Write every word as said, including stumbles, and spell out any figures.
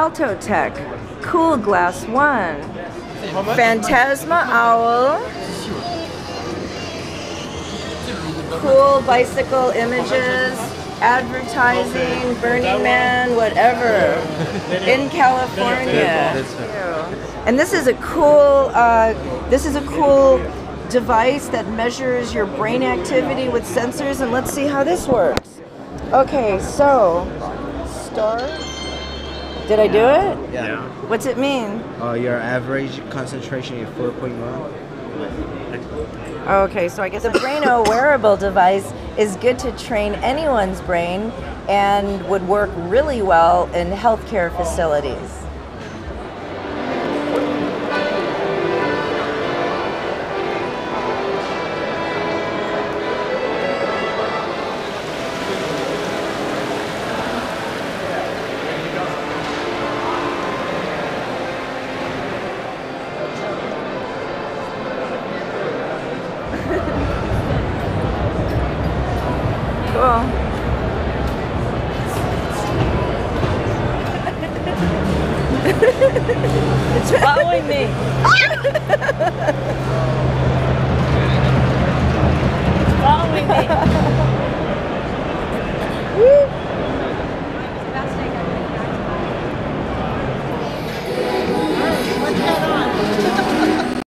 AltoTech Cool Glass one, Fantasma Owl, cool bicycle images, advertising, Burningman, whatever, in California. And this is a cool, uh, this is a cool device that measures your brain activity with sensors, and let's see how this works. Okay, so, start. Did I do it? Yeah. What's it mean? Uh, your average concentration is four point one. Okay, so I guess the Brainno wearable device is good to train anyone's brain and would work really well in healthcare facilities. Cool. It's following me.